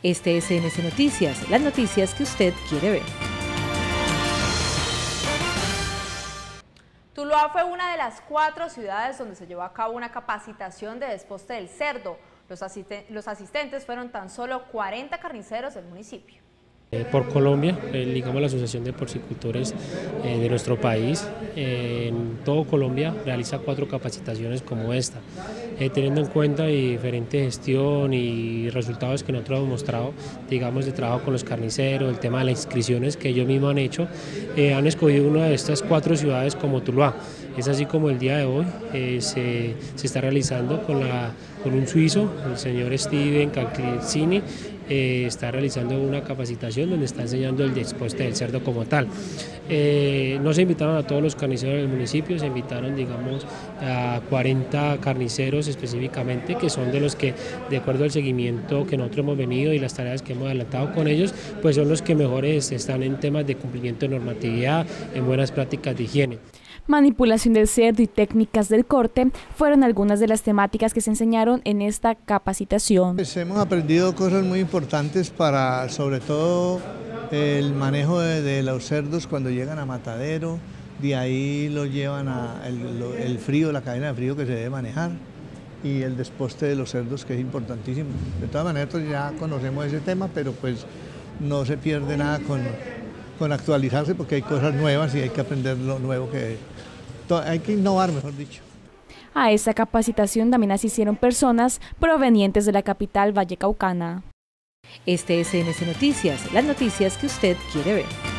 Este es CNC Noticias, las noticias que usted quiere ver. Tuluá fue una de las 4 ciudades donde se llevó a cabo una capacitación de desposte del cerdo. Los asistentes fueron tan solo 40 carniceros del municipio. Por Colombia, digamos la Asociación de Porcicultores de nuestro país, en todo Colombia realiza 4 capacitaciones como esta, teniendo en cuenta diferente gestión y resultados que nosotros hemos mostrado, digamos de trabajo con los carniceros, el tema de las inscripciones que ellos mismos han hecho, han escogido una de estas 4 ciudades como Tuluá. Es así como el día de hoy se está realizando con un suizo, el señor Steven Canclini, está realizando una capacitación donde está enseñando el desposte del cerdo como tal. No se invitaron a todos los carniceros del municipio, se invitaron digamos a 40 carniceros específicamente, que son de los que, de acuerdo al seguimiento que nosotros hemos venido y las tareas que hemos adelantado con ellos, pues son los que mejores están en temas de cumplimiento de normatividad, en buenas prácticas de higiene. Manipulación del cerdo y técnicas del corte fueron algunas de las temáticas que se enseñaron en esta capacitación. Pues hemos aprendido cosas muy importantes para, sobre todo, el manejo de los cerdos cuando llegan a matadero, de ahí lo llevan a el frío, la cadena de frío que se debe manejar y el desposte de los cerdos, que es importantísimo. De todas maneras ya conocemos ese tema, pero pues no se pierde nada con actualizarse, porque hay cosas nuevas y hay que aprender lo nuevo hay que innovar, mejor dicho. A esta capacitación también asistieron personas provenientes de la capital vallecaucana. Este es CNC Noticias, las noticias que usted quiere ver.